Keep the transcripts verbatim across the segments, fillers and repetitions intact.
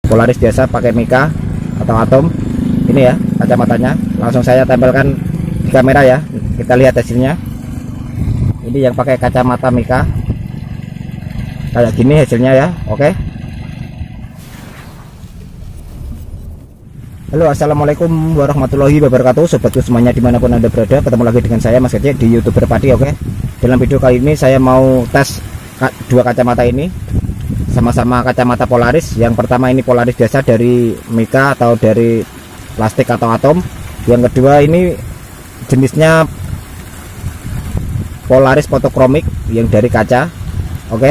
Polaris biasa pakai Mika atau Atom. Ini ya kacamatanya, langsung saya tempelkan di kamera ya, kita lihat hasilnya. Ini yang pakai kacamata Mika, kayak gini hasilnya ya. Oke. Halo, assalamualaikum warahmatullahi wabarakatuh, sobatku semuanya dimanapun anda berada. Ketemu lagi dengan saya Mas Kecil di YouTuber Padi. Oke, dalam video kali ini saya mau tes dua kacamata ini, sama-sama kacamata Polaris. Yang pertama ini Polaris biasa dari Mika atau dari plastik atau Atom. Yang kedua ini jenisnya Polaris fotokromik yang dari kaca. Oke,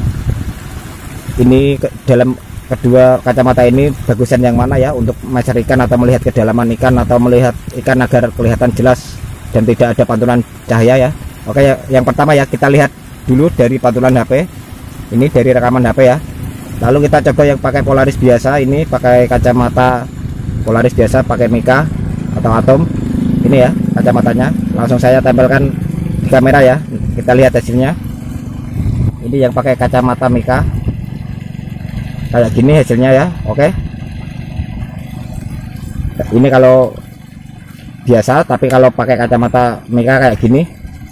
ini ke, dalam kedua kacamata ini bagusan yang mana ya untuk measure ikan atau melihat kedalaman ikan atau melihat ikan agar kelihatan jelas dan tidak ada pantulan cahaya ya. Oke, yang pertama ya kita lihat dulu dari pantulan H P. Ini dari rekaman H P ya. Lalu kita coba yang pakai Polaris biasa, ini pakai kacamata Polaris biasa pakai Mika atau Atom. Ini ya kacamatanya, langsung saya tempelkan di kamera ya, kita lihat hasilnya. Ini yang pakai kacamata Mika, kayak gini hasilnya ya. Oke, ini kalau biasa, tapi kalau pakai kacamata Mika kayak gini.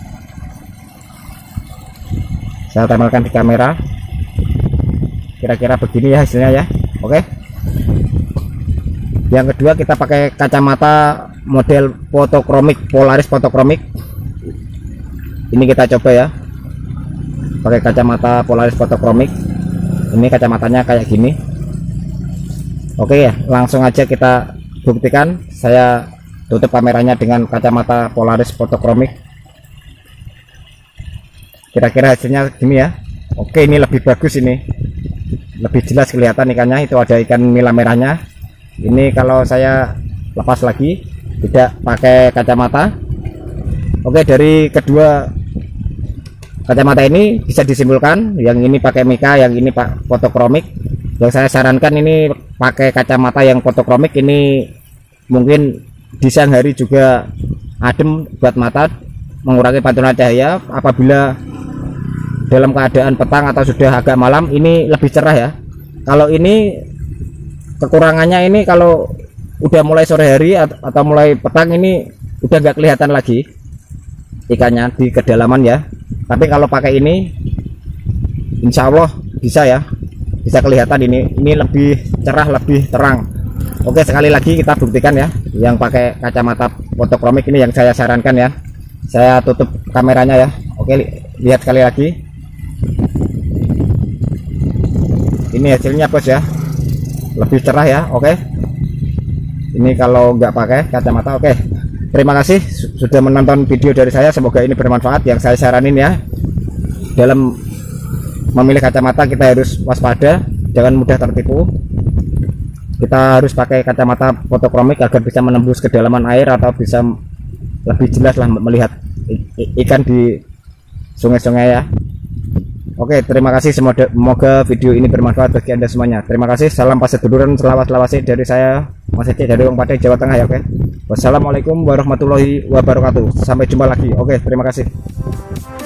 Saya tempelkan di kamera, kira-kira begini ya hasilnya ya. Oke, yang kedua kita pakai kacamata model fotokromik, Polaris fotokromik. Ini kita coba ya, pakai kacamata Polaris fotokromik. Ini kacamatanya kayak gini. Oke ya, langsung aja kita buktikan. Saya tutup kameranya dengan kacamata Polaris fotokromik. Kira-kira hasilnya gini ya. Oke, ini lebih bagus, ini lebih jelas kelihatan ikannya. Itu ada ikan nila merahnya. Ini kalau saya lepas lagi tidak pakai kacamata. Oke, dari kedua kacamata ini bisa disimpulkan yang ini pakai Mika, yang ini pak fotokromik. Yang saya sarankan ini pakai kacamata yang fotokromik. Ini mungkin di siang hari juga adem buat mata, mengurangi pantulan cahaya. Apabila dalam keadaan petang atau sudah agak malam, ini lebih cerah ya. Kalau ini kekurangannya, ini kalau udah mulai sore hari atau mulai petang, ini udah nggak kelihatan lagi ikannya di kedalaman ya. Tapi kalau pakai ini insya Allah bisa ya, bisa kelihatan. Ini ini lebih cerah, lebih terang. Oke, sekali lagi kita buktikan ya, yang pakai kacamata fotokromik ini yang saya sarankan ya. Saya tutup kameranya ya. Oke, lihat sekali lagi. Ini hasilnya bos ya, lebih cerah ya. Oke, ini kalau nggak pakai kacamata. Oke, terima kasih sudah menonton video dari saya, semoga ini bermanfaat. Yang saya saranin ya, dalam memilih kacamata kita harus waspada, jangan mudah tertipu. Kita harus pakai kacamata fotokromik agar bisa menembus kedalaman air atau bisa lebih jelas lah melihat ikan di sungai-sungai ya. Oke, terima kasih, semoga video ini bermanfaat bagi anda semuanya. Terima kasih, salam paseduluran selawas-lawasi dari saya Mas Ece dari Wong Pade, Jawa Tengah ya. Oke, wassalamualaikum warahmatullahi wabarakatuh, sampai jumpa lagi. Oke, terima kasih.